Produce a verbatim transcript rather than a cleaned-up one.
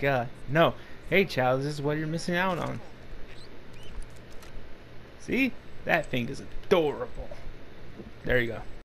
god. No. Hey, Chow, this is what you're missing out on. See? That thing is adorable. There you go.